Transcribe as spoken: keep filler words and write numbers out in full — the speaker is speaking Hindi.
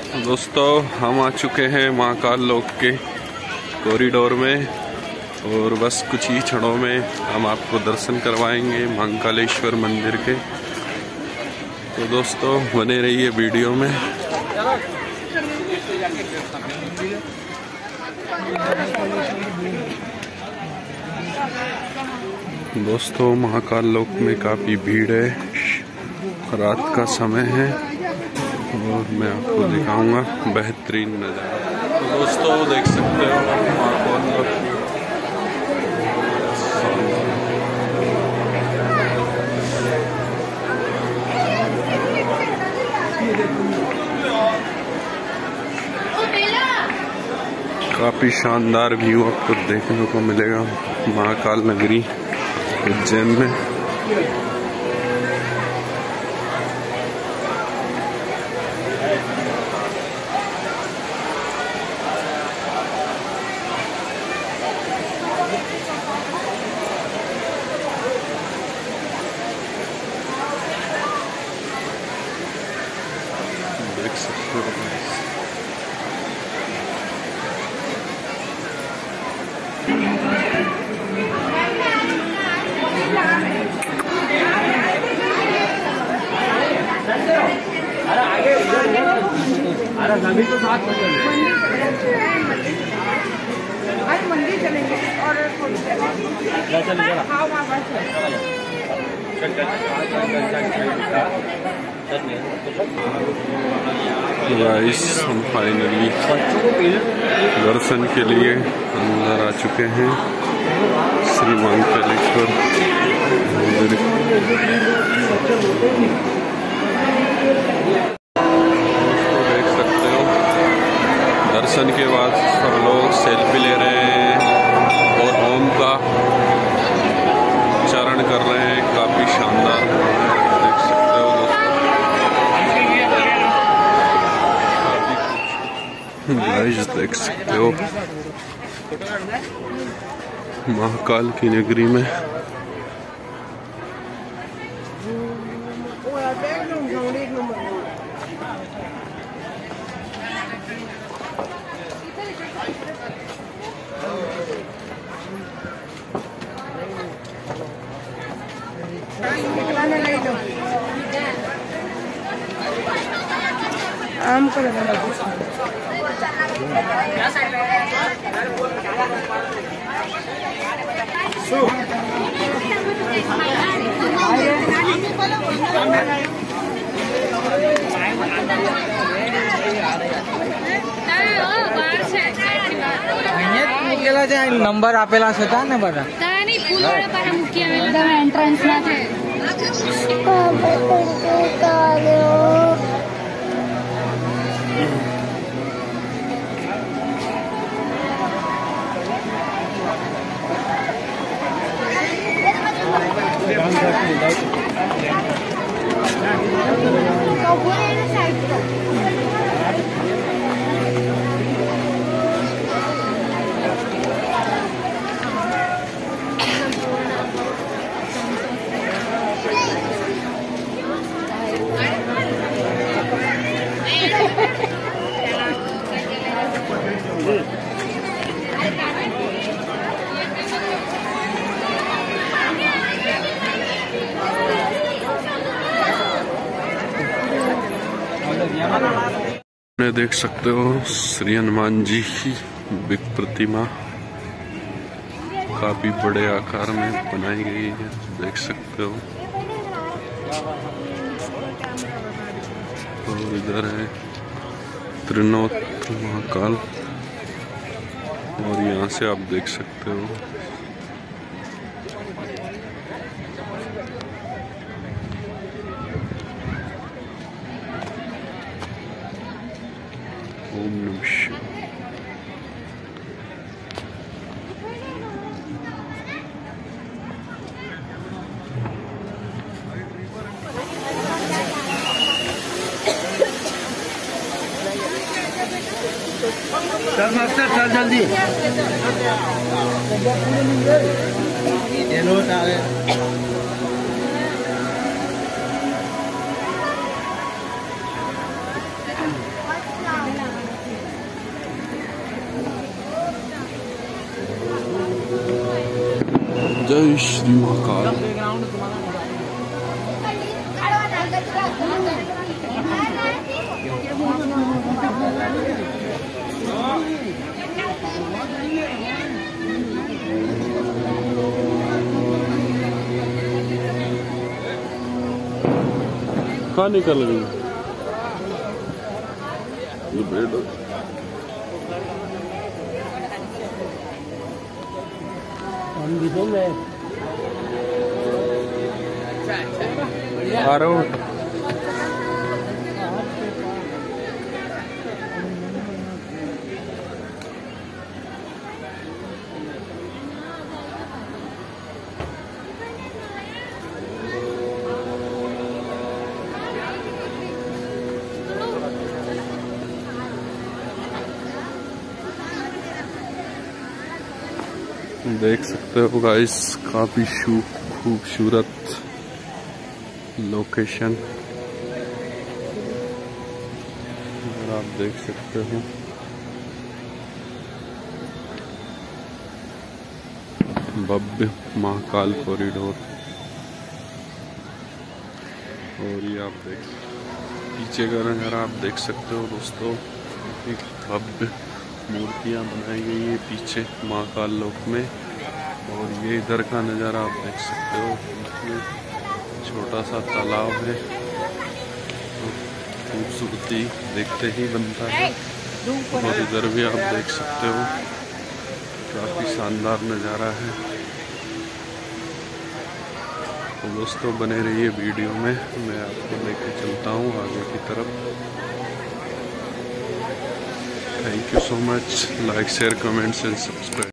दोस्तों हम आ चुके हैं महाकाल लोक के कॉरिडोर में और बस कुछ ही क्षणों में हम आपको दर्शन करवाएंगे महाकालेश्वर मंदिर के। तो दोस्तों बने रहिए वीडियो में। दोस्तों महाकाल लोक में काफ़ी भीड़ है, रात का समय है और मैं आपको दिखाऊंगा बेहतरीन नज़ारा। तो दोस्तों देख सकते हो महाकाल लोक काफ़ी शानदार व्यू आपको देखने को मिलेगा महाकाल नगरी उज्जैन में। देख सकते हो अरे सभी तो साथ में आज मंदिर चलेंगे और गाइस हम फाइनली दर्शन के लिए अंदर आ चुके हैं श्री महाकालेश्वर मंदिर। दर्शन के बाद सब लोग सेल्फी ले रहे हैं और ओम का उच्चारण कर रहे हैं। काफी शानदार देख सकते हो दोस्तों, गाइस देख सकते हो महाकाल की नगरी में आम को लगा नंबर आपेला होता ना बड़ा एंट्रन्स ना थे। देख सकते हो श्री हनुमान जी की बिग प्रतिमा काफी बड़े आकार में बनाई गई है, देख सकते हो। और इधर है त्रिनोत्र महाकाल और यहाँ से आप देख सकते हो ओम नमः शिवाय। चल मास्टर चल जल्दी जय श्री महाकाल। कहाँ निकल गई ये बेड? आ रहा हूँ। देख सकते हो गाइस, काफी खूबसूरत लोकेशन आप देख सकते हो। भव्य महाकाल कॉरिडोर। और ये आप देख पीछे का नज़ारा आप देख सकते हो दोस्तों। एक भव्य मूर्तियां बनाई गई है पीछे महाकाल लोक में। और ये इधर का नज़ारा आप देख सकते हो। इसमें छोटा सा तालाब है, खूबसूरती देखते ही बनता है। और इधर भी आप देख सकते हो, काफ़ी शानदार नज़ारा है। तो दोस्तों बने रहिए वीडियो में, मैं आपको लेके चलता हूँ आगे की तरफ। Thank you so much. Like, share, comments and subscribe.